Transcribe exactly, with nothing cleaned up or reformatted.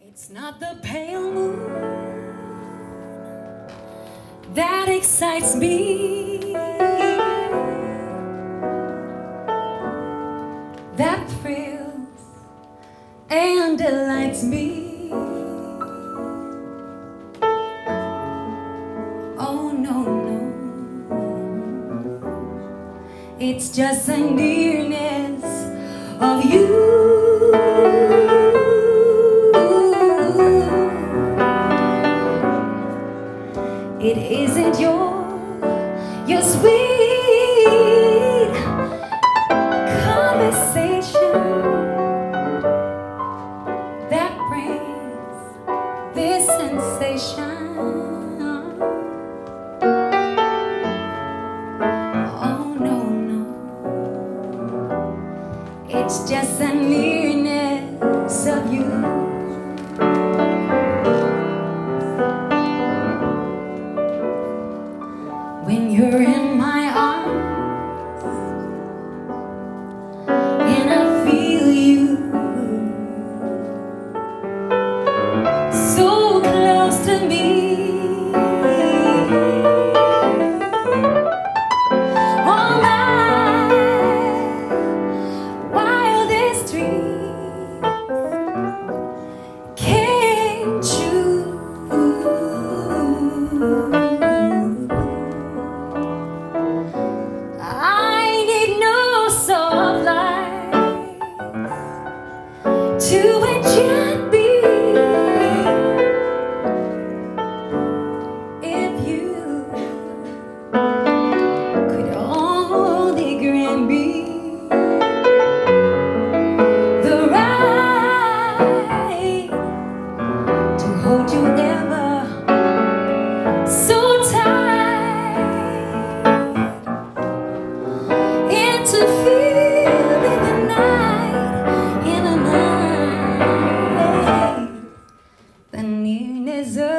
It's not the pale moon that excites me, that thrills and delights me. Oh no, no, it's just the nearness of you. It isn't your, your sweet conversation that brings this sensation. Oh no, no, it's just the nearness of you. When you're in my arms and I feel you so close to me, all my wildest dreams came true. To enchant me, if you could only grant me the right to hold you ever so tight and to feel in the night, in the night, the nearness of